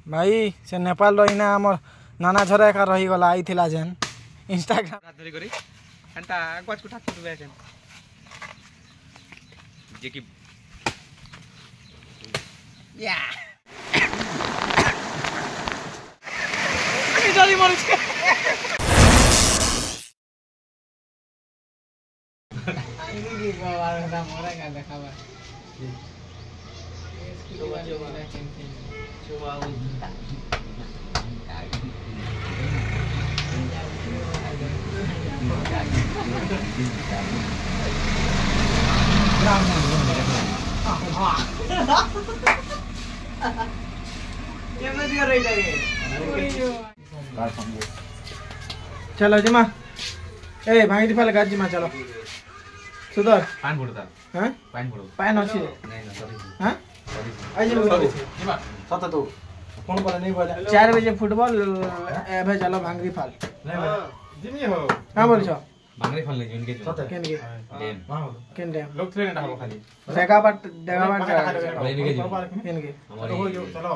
भाई से नेपाल रहीना हमर नाना झरा एका रही गला आई थिला जेन इंस्टाग्राम धरी करी एंता गछ कुठा फुट बेचन जे की या ए जल्दी मर छ आइनी की बाबा ना मोरा का देखावा इसकी वाली वाला कैंपेन चुवा चलो जिमा ए भांगी फाल गाज जिमा चलो सुधर पान फोड़ता हैं पान फोड़ो पान अछि नहीं ना सॉरी हैं आई जिमा जिमा सत तो फोन पर नहीं बोला 4 बजे फुटबॉल एबे चलो भांगी फाल जिमी हो का बोल छ भांगरी फल नहीं उनके सत केन के डेम केन डेम लोग ट्रेन का हो खाली देखा बाट केन के हमारे चलो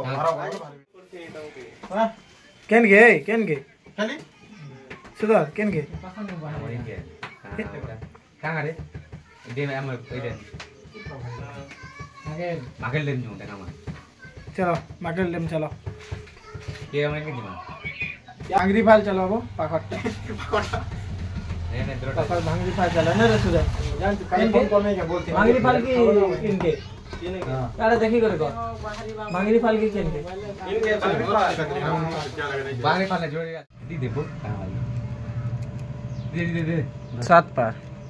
केन के खाली सुधर केन के हमारे के कहां रे डेम हम इधर आगे मागल डेम जो देखा मा चलो मागल डेम चलो ये हमें के जिमा भांगरी फाल चलो वो पाखट नहीं नहीं पाखट भांगरी फाल चलो ना रे सुधर जान तू काहे फोन करने क्या बोलते भांगरी फाल की इनके अरे देखी करे को भांगरी फाल की केन के इनके भांगरी फाल जोड़ दी दे बुक कहां वाली दे 7 पार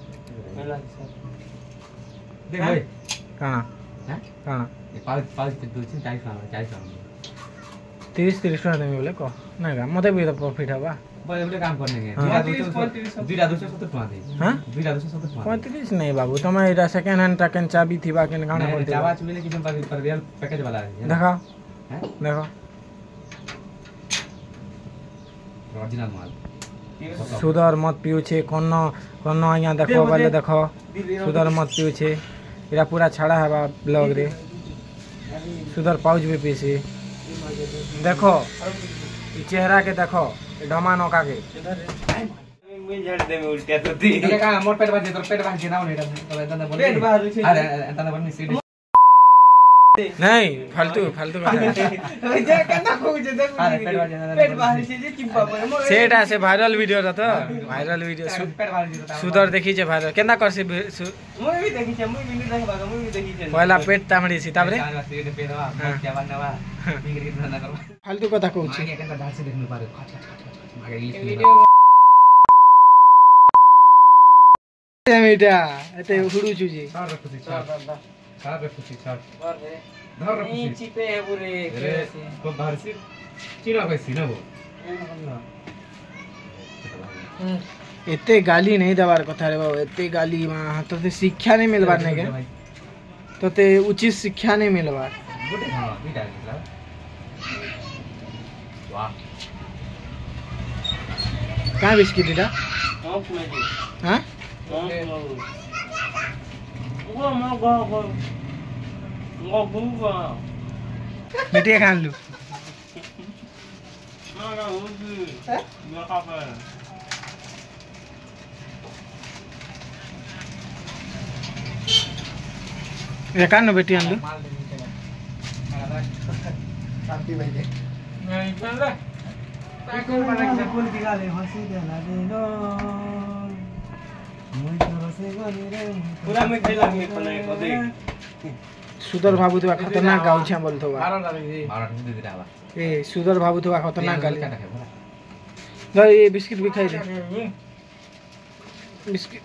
दे भाई काना हैं काना ये पाल पे 240 30 टका देमे बोले को ना का मते भी तो प्रॉफिट हवा बड़े बड़े काम करने के 270 टका दे हां 270 टका 35 नहीं बाबू तुम एटा सेकंड हैंड टकन चाबी थी बाके गाना बोलते चाबा चुले की पर रियल पैकेज वाला है देखो हैं देखो ओरिजिनल माल सुधर मत पियो छे कोन आया देखो वाले देखो सुधर मत पियो छे एरा पूरा छाड़ा है ब्लॉग रे सुधर पाउच भी पीसी देखो ई चेहरा के देखो ढमा नौका के मैं झड़ दे में उल्टा तो दी ये का मोर पेट बाजे तो पेट बाजे ना नहीं तो एतना बोल पेट बाहर छे अरे एतना बोल सीट नहीं फालतू का जे केना खोज दे पेट बाहर छे जे किबा पर सेटा से वायरल वीडियो र त वायरल वीडियो पेट बाहर छे सुधर देखी छे वायरल केना कर से मुई भी देखी छे मुई भी देखबा मुई भी देखी छे पहला पेट तामड़ी सी ताबरे पेट बा क्या बनवा बिगड़ के धंधा करबा फालतू कथा कहू छी आगे केना डाल से देखनु पारे खट आगे इंग्लिश मीठा एते हुडू छुजी सार रखुची सार रखुची सार धर रखुची चिपे है पूरे को बाहर से चिरा कैसी ना वो एते गाली नहीं देवार कथा रे बाबू एते गाली वहां तो शिक्षा नहीं मिलबार नहीं के तो ते उचित शिक्षा नहीं मिलबार गुड हां बीटा मतलब वाह का बिस्किट इटा हां मिठिया खान लू ये कान बेटी आन लू शांति भाई दे नहीं चल रे कौन बना के फूल दिखा ले हंसी देला दे नो पूरा में खैला में बनाए को दे सुधर बाबू तो खतरनाक गाउँ छ बोल तो 12 दे दे आवा ए सुधर बाबू तो खतरनाक गाली ल ये बिस्किट भी खाइ ले बिस्किट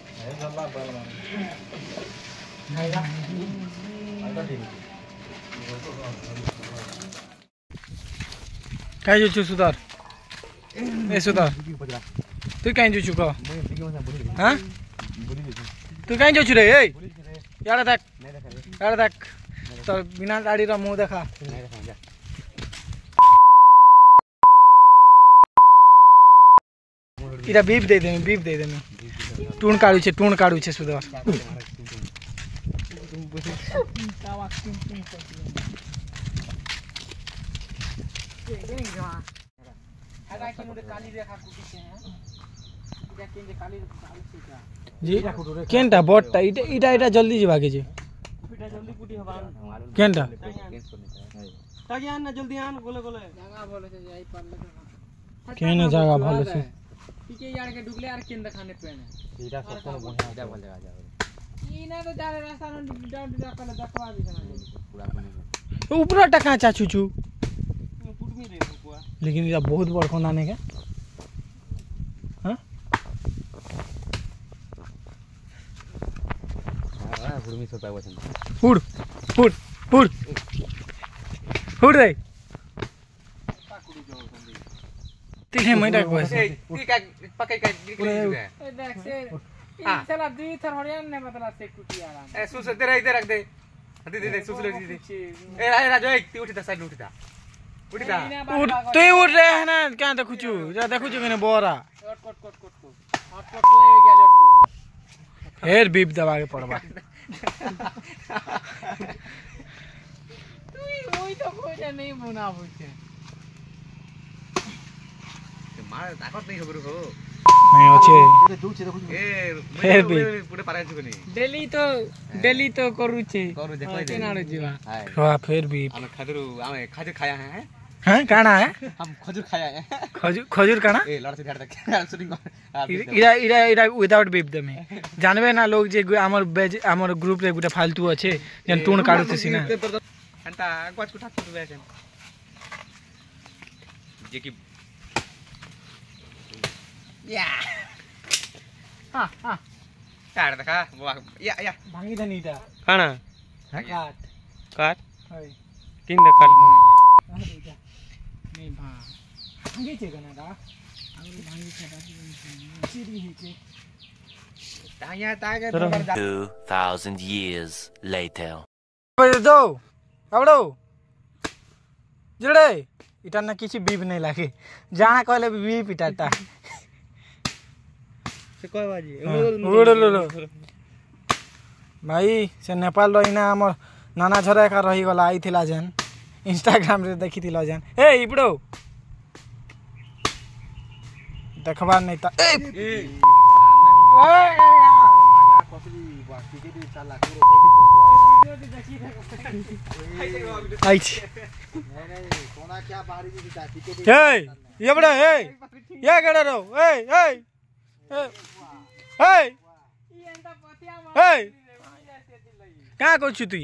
काई जो सुधर ए सुधर तू काई जो क हां तू काई जो रे ए यार देख तो बिना दाढ़ी रा मुंह देखा इरा बीप दे देमी टूण काढू छे सुधर जी केनटा बटटा इटा इटा इटा जल्दी जीवा के जे केनटा केने जगह भलो छे पीके यार के डुगले यार केन खाने पेने इटा सब कोनो बढ़िया इटा भल जगह जावे ई ना तो जारे रास्ता न डाउन डा पहले देखवा दी पूरा बने ऊपर टका चाचू चू पुटमी रे बुआ लेकिन इटा बहुत बड़ कोना ने के हां हां पुटमी सोता वचन फुड फुड फुड फुड रे तीन महीना को है ती का पकई का निकल जुगा ए देख से ई चला दुई थर हरियाण ने बदला से कुटी आराम ए सुस दे इधर रख दे दे दे सुस ले दे ए राजो एक ती उठिता साइड उठिता उठिता तू उठ रहे है ना क्या देखु छु जा देखु छु कने बोरा कोट तो ए गेल अटको फेर बीप दबा के पड़बा तू ओई तो कोई नहीं बुना बुझे मार ताकत नहीं खबर हो नहीं अच्छे पूरे दूर से देखो ए पूरे पारे छुनी डेली तो करू छे देखो केनाडो जीवा हां फिर भी हम खजूर खाया है हैं काना है हम खजूर खाया है खजूर काना ए लड़ से ढाड़ देख शूटिंग इरा विदाउट बीप दमे जानबे ना लोग जे हमर ग्रुप रे गुटा फालतू अछि जन टून काढु छी ना अंता गच कुठा तो बेसन जे की या हां काट देखा या भांगी धनीटा खाना काट हय किन दे काट नहीं भांगी छे कना दा आउरी भांगी छे सीरी ही छे ताया तागे 2000 years later दो आवड़ो जड़े इटा ना किछि बीप नहीं लागे जाना कहले बीप इटाटा से कोई बाजी उड़लो भाई से नेपाल रहिना हमर नाना झरा का रही गला आइथिला जेन इंस्टाग्राम रे देखिथिला जेन ए इबड़ो देखबा नहीं ता ए कोना क्या बाहरी जी जाती ए ये बड़ा ए ये गड़ा रो ए ए ए ई एंता पतिया मार का करछु तू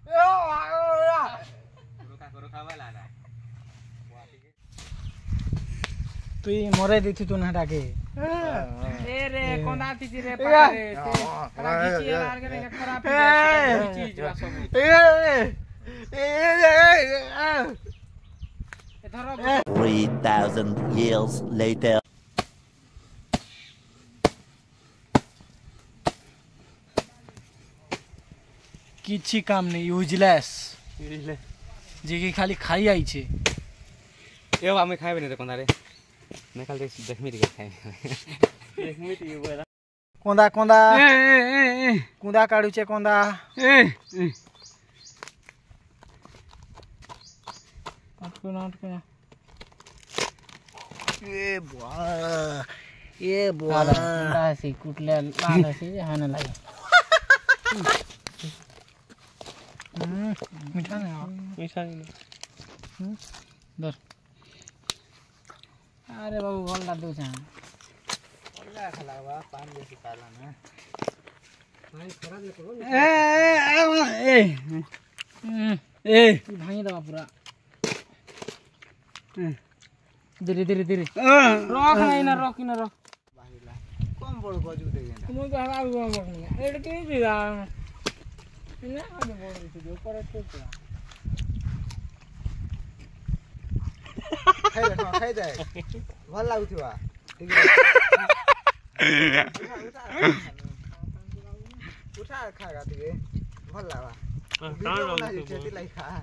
रोका वाला ना तू मोरे दिथि तू ना डाके ए रे कोना थी रे पकड़े राखी यार के खराब चीज बा सब ए 3000 years later किछि काम नहीं यूजलेस जे की खाली खाई आई छे ए हमें खाए बने कोना रे मैं कल देख मिट गया खाए देख मिट गया कोंदा कोंदा ए कोंदा काढू छे कोंदा अटको ए बुआ सी कुटले लाल सी हाने लागे मीठा नहीं दर अरे बाबू भलडा दो छा भलडा खलावा पान बेसी काला ना भाई खराब ले करो ए भांगी दवा पूरा धीरे धीरे धीरे रख नहीं ना रख ना रख बाहिला कम बड़ गजु देगे तुम तो हवा भी मत नहीं एड के दिला ना आगे बोल रही थी ऊपर तो क्या खाई दे भल लागुथिबा ठीक है उठा खागा ठीक भल लावा वीडियो बना जे खेती लाई खा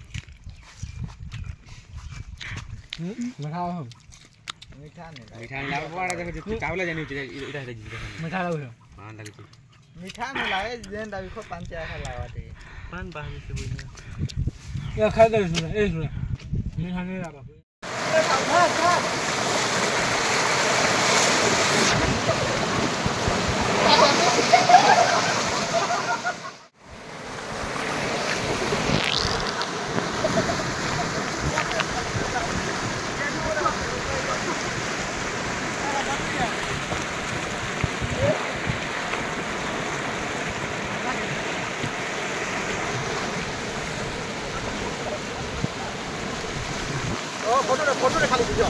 मीठा हो मीठा नहीं बड़ा देखो चावला जानी इटा मीठा लागो हां लागे मीठा में लागे जेन दाबी खो पान चाय खा लावा ठीक पान बाहर से बोल या खा दे सुना ए सुना मीठा नहीं लागा फोटो खाली भिडियो